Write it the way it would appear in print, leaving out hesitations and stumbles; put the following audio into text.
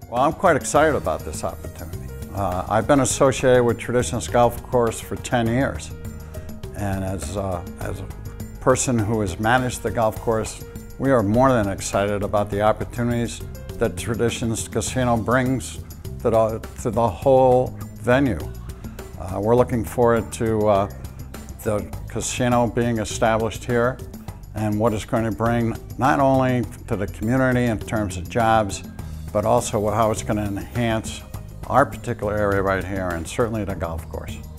Well, I'm quite excited about this opportunity. I've been associated with Traditions Golf Course for 10 years. And as a person who has managed the golf course, we are more than excited about the opportunities that Traditions Casino brings to the whole venue. We're looking forward to the casino being established here and what it's going to bring not only to the community in terms of jobs, but also how it's going to enhance our particular area right here and certainly the golf course.